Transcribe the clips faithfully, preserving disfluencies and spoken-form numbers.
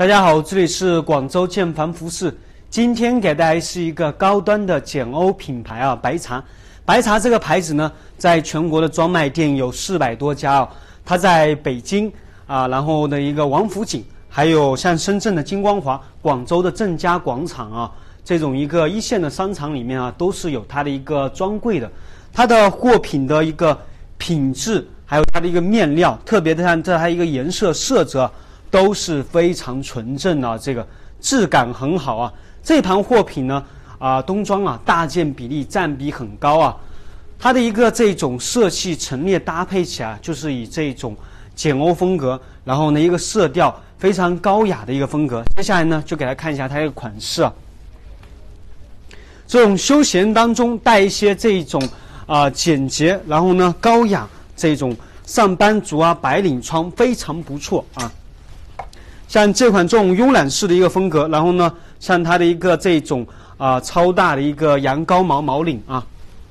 大家好，这里是广州建房服饰。今天给大家是一个高端的简欧品牌啊，白茶。白茶这个牌子呢，在全国的专卖店有四百多家啊。它在北京啊，然后的一个王府井，还有像深圳的金光华、广州的正佳广场啊，这种一个一线的商场里面啊，都是有它的一个专柜的。它的货品的一个品质，还有它的一个面料，特别的看它一个颜色色泽，都是非常纯正的，这个质感很好啊。这盘货品呢，啊、呃，冬装啊，大件比例占比很高啊。它的一个这种色系陈列搭配起来，就是以这种简欧风格，然后呢一个色调非常高雅的一个风格。接下来呢，就给大家看一下它这个款式啊，这种休闲当中带一些这种啊、呃、简洁，然后呢高雅这种上班族啊白领穿非常不错啊。像这款这种慵懒式的一个风格，然后呢，像它的一个这种啊、呃、超大的一个羊羔毛毛领啊。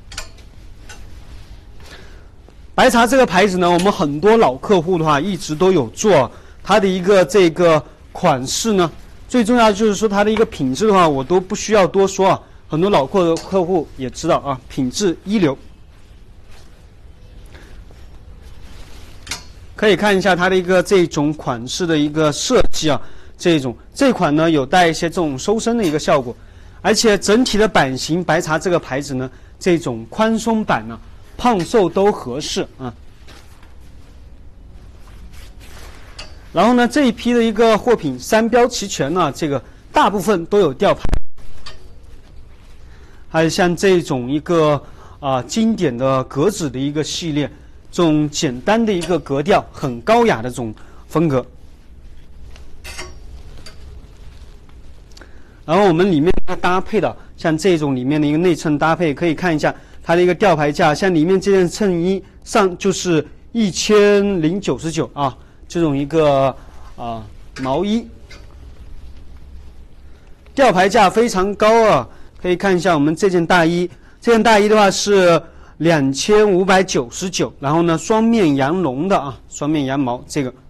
白茶这个牌子呢，我们很多老客户的话一直都有做，它的一个这个款式呢，最重要的就是说它的一个品质的话，我都不需要多说啊，很多老客客户也知道啊，品质一流。可以看一下它的一个这种款式的一个设计啊，这种这款呢有带一些这种收身的一个效果，而且整体的版型，白茶这个牌子呢，这种宽松版呢，胖瘦都合适啊。然后呢，这一批的一个货品三标齐全呢，这个大部分都有吊牌，还有像这种一个啊、呃、经典的格子的一个系列。这种简单的一个格调，很高雅的这种风格。然后我们里面搭配的，像这种里面的一个内衬搭配，可以看一下它的一个吊牌价，像里面这件衬衣上就是一千零九十九啊，这种一个啊毛衣，吊牌价非常高啊。可以看一下我们这件大衣，这件大衣的话是两千五百九十九，然后呢，双面羊绒的啊，双面羊毛，这个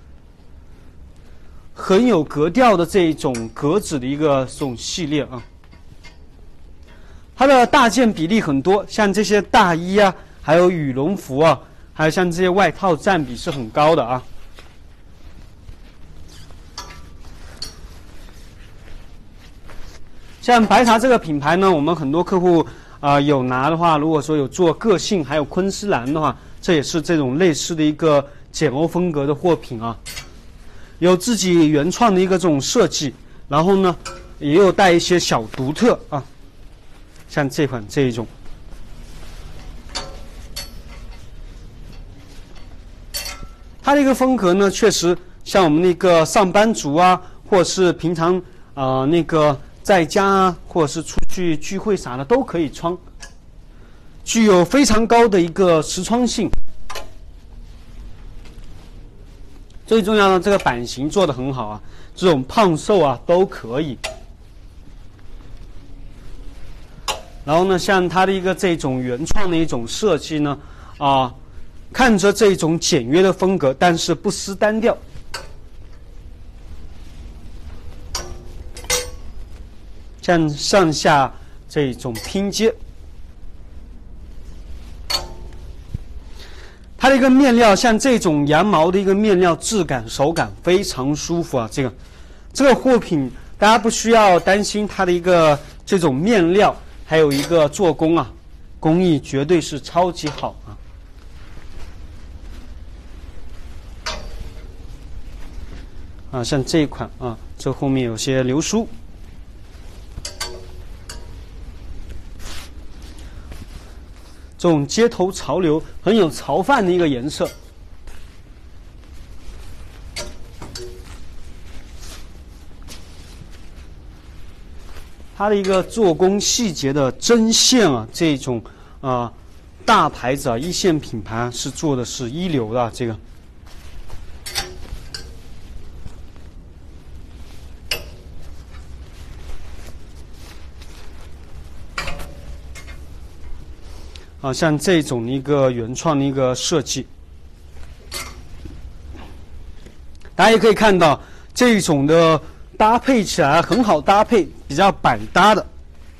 很有格调的这种格子的一个这种系列啊。它的大件比例很多，像这些大衣啊，还有羽绒服啊，还有像这些外套占比是很高的啊。像白茶这个品牌呢，我们很多客户。啊、呃，有拿的话，如果说有做个性，还有昆丝蓝的话，这也是这种类似的一个简欧风格的货品啊，有自己原创的一个这种设计，然后呢，也有带一些小独特啊，像这款这一种，它的一个风格呢，确实像我们那个上班族啊，或者是平常啊、呃、那个。在家啊，或者是出去聚会啥的都可以穿，具有非常高的一个实穿性。最重要的这个版型做得很好啊，这种胖瘦啊都可以。然后呢，像它的一个这种原创的一种设计呢，啊，看着这种简约的风格，但是不失单调。像上下这种拼接，它的一个面料，像这种羊毛的一个面料，质感手感非常舒服啊。这个这个货品大家不需要担心它的一个这种面料，还有一个做工啊，工艺绝对是超级好啊。啊，像这一款啊，这后面有些流苏。这种街头潮流很有潮范的一个颜色，它的一个做工细节的针线啊，这种啊、呃、大牌子啊，一线品牌、啊、是做的是一流的、啊、这个。啊，像这种一个原创的一个设计，大家也可以看到， 这种的搭配起来很好搭配，比较百搭的，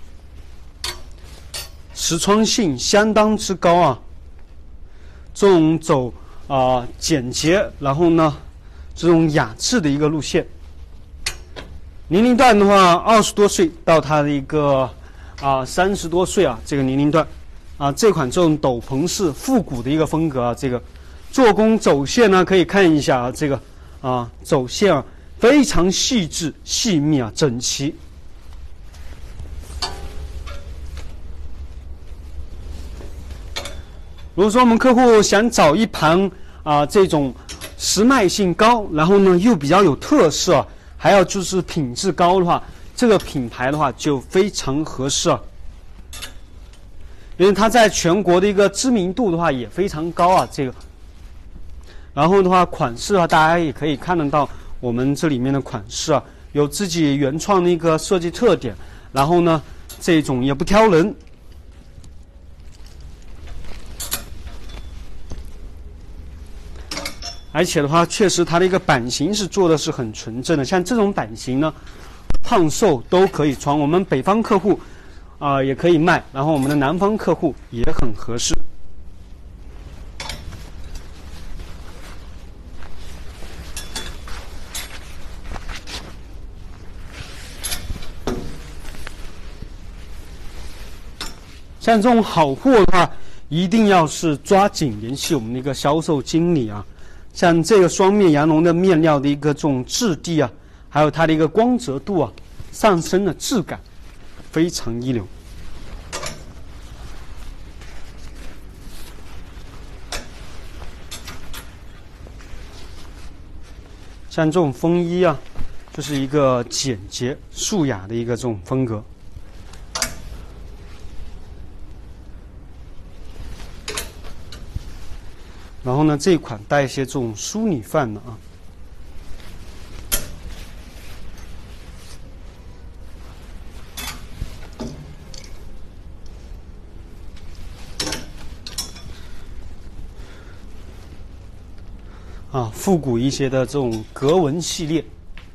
实穿性相当之高啊。这种走啊、呃、简洁，然后呢这种雅致的一个路线。年龄段的话，二十多岁到他的一个啊三十多岁啊这个年龄段啊，这款这种斗篷式复古的一个风格啊，这个做工走线呢可以看一下啊，这个啊走线啊非常细致细密啊整齐。如果说我们客户想找一盘啊这种时卖性高，然后呢又比较有特色，还要就是品质高的话，这个品牌的话就非常合适啊。因为它在全国的一个知名度的话也非常高啊，这个。然后的话，款式的话，大家也可以看得到我们这里面的款式啊，有自己原创的一个设计特点，然后呢，这种也不挑人。而且的话，确实它的一个版型是做的是很纯正的，像这种版型呢，胖瘦都可以穿。我们北方客户啊、呃、也可以卖，然后我们的南方客户也很合适。像这种好货的话，一定要是抓紧联系我们的一个销售经理啊。像这个双面羊绒的面料的一个这种质地啊，还有它的一个光泽度啊，上身的质感非常一流。像这种风衣啊，就是一个简洁素雅的一个这种风格。然后呢，这一款带一些这种淑女范的啊。啊，复古一些的这种格纹系列，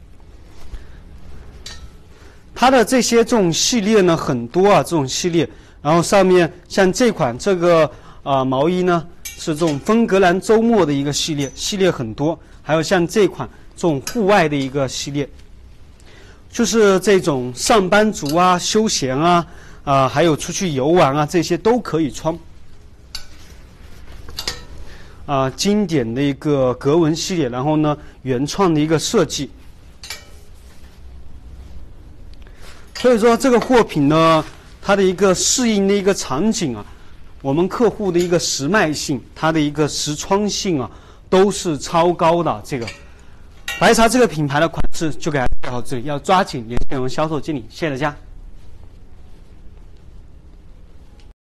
它的这些这种系列呢很多啊，这种系列，然后上面像这款这个啊、呃、毛衣呢。是这种芬格兰周末的一个系列，系列很多，还有像这款这种户外的一个系列，就是这种上班族啊、休闲啊，啊、呃，还有出去游玩啊，这些都可以穿。啊、呃，经典的一个格纹系列，然后呢，原创的一个设计。所以说这个货品呢，它的一个适应的一个场景啊。我们客户的一个时卖性，它的一个实穿性啊，都是超高的。这个白茶这个品牌的款式就给大家介绍到这里，要抓紧联系我们销售经理，谢谢大家。